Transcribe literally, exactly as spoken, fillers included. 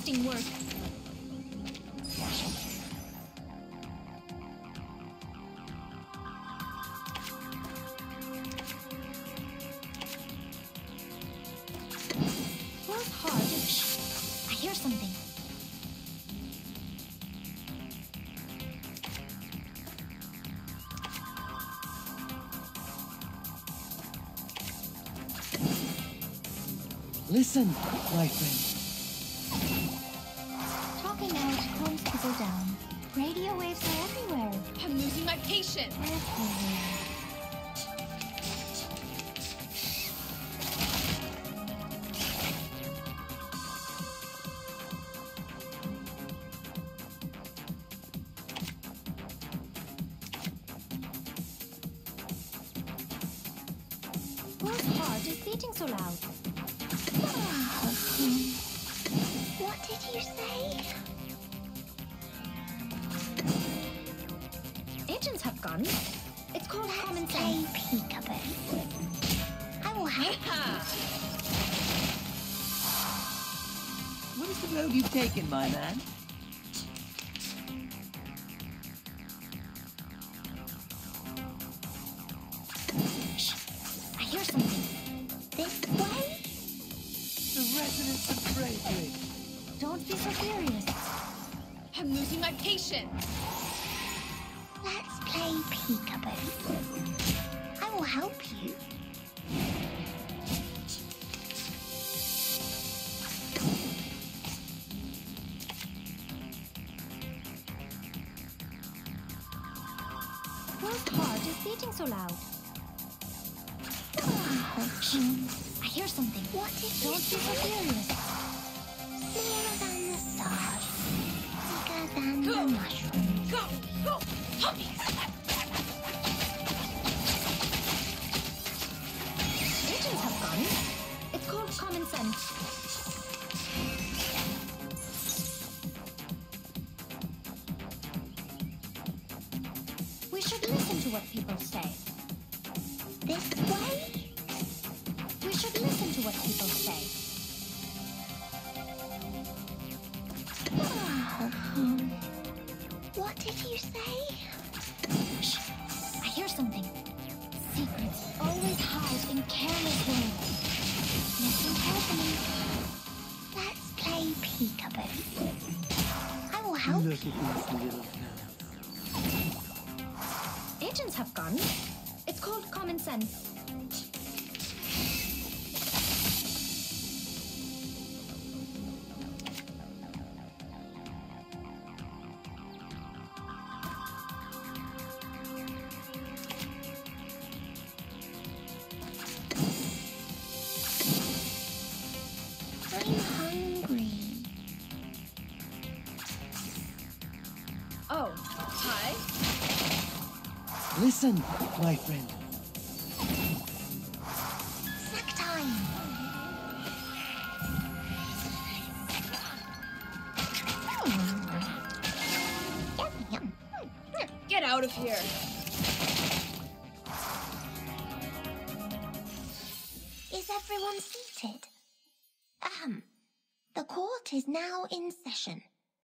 Interesting work. Work hard. I hear something. Listen, my friend. Talking out calms people down. Radio waves are everywhere. I'm losing my patience. Everywhere. Whose heart is beating so loud? What did you say? Agents have guns. It's called common Let's play sense. peekaboo. I will help. What is the road you've taken, my man? Shh. I hear something. This way? The resonance of bravery. Don't be so furious. I'm losing my patience. Let's play peekaboo. I will help you. Whose heart is beating so loud? Shh. I hear something. What did you Don't be so say? furious. Smaller than the stars, bigger than Go. the mushrooms. Go, go, hop. Agents have guns. It's called common sense. We should listen to what people say. This way? We should listen to what people say. What did you say? Shh. I hear something. Secrets always hide in careless ways. Listen carefully. Let's play peekaboo. I will help Look you. at these little fellas. Agents have guns. It's called common sense. I'm hungry. Oh, hi. Listen, my friend. Snack time. Yum, yum. Get out of here. Is everyone seated? Ahem. The court is now in session.